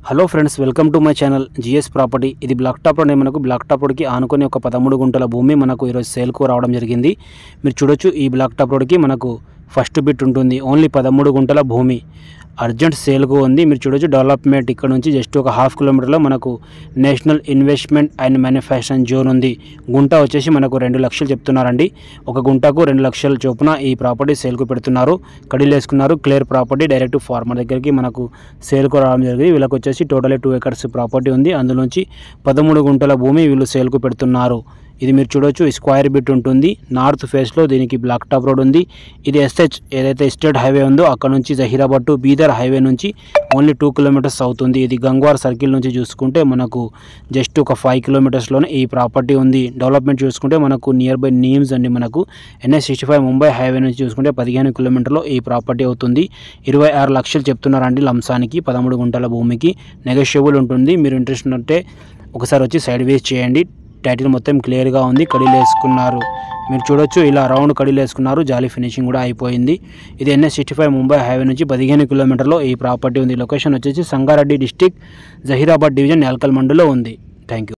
Hello friends, welcome to my channel GS property. ఇది black top road. మనకు black top రోడ్కి ఆనుకొని ఒక 13 గుంటల భూమి మనకు ఈరోజు సేల్కు రావడం జరిగింది. మీరు చూడొచ్చు, ఈ బ్లాక్ టాప్ రోడ్కి మనకు ఫస్ట్ బిట్ ఉంటుంది. ఓన్లీ 13 గుంటల భూమి అర్జెంట్ సేల్కు ఉంది. మీరు చూడొచ్చు, డెవలప్మెంట్ ఇక్కడ నుంచి జస్ట్ ఒక ½ కిలోమీటర్లో మనకు national investment and manufacturing zone ఉంది. గుంట వచ్చేసి మనకు 2 లక్షలు చెప్తున్నారండి. ఒక గుంటకు 2 లక్షల చొప్పున ఈ ప్రాపర్టీ సేల్కు పెడుతున్నారు. కడీలు వేసుకున్నారు. క్లియర్ ప్రాపర్టీ, డైరెక్ట్ ఫార్మర్ దగ్గరికి మనకు సేల్కు రావడం జరిగింది. వీళ్ళకి వచ్చేసి టోటల్ 2 ఎకర్స్ ప్రాపర్టీ ఉంది. అందులోంచి 13 గుంటల భూమి వీళ్ళు సేల్కు పెడుతున్నారు. ఇది మీరు చూడొచ్చు, స్క్వేర్ బిట్ ఉంటుంది. నార్త్ ఫేస్లో దీనికి బ్లాక్ టాప్ రోడ్ ఉంది. ఇది ఎస్హెచ్ ఏదైతే స్టేట్ హైవే ఉందో అక్కడ నుంచి జహీరాబాద్ టు బీదర్ హైవే నుంచి ఓన్లీ 2 కిలోమీటర్స్ అవుతుంది. ఇది గంగ్వార్ సర్కిల్ నుంచి చూసుకుంటే మనకు జస్ట్ ఒక 5 కిలోమీటర్స్లోనే ఈ ప్రాపర్టీ ఉంది. డెవలప్మెంట్ చూసుకుంటే మనకు నియర్ బై నీమ్స్ అండి. మనకు NH65 ముంబై హైవే నుంచి చూసుకుంటే 15 కిలోమీటర్లో ఈ ప్రాపర్టీ అవుతుంది. 26 లక్షలు చెప్తున్నారండి లంసానికి. 13 గుంటల భూమికి నెగోషియబుల్ ఉంటుంది. మీరు ఇంట్రెస్ట్ ఉంటే ఒకసారి వచ్చి సైడ్ వేస్ చేయండి. టైటిల్ మొత్తం క్లియర్గా ఉంది. కడీలు వేసుకున్నారు. మీరు చూడొచ్చు, ఇలా రౌండ్ కడీలు వేసుకున్నారు. జాలీ ఫినిషింగ్ కూడా అయిపోయింది. ఇది NH65 ముంబై హైవే నుంచి 15 కిలోమీటర్లో ఈ ప్రాపర్టీ ఉంది. లొకేషన్ వచ్చేసి సంగారెడ్డి డిస్టిక్, జహీరాబాద్ డివిజన్, యాల్కల్ మండల్లో ఉంది. Thank you.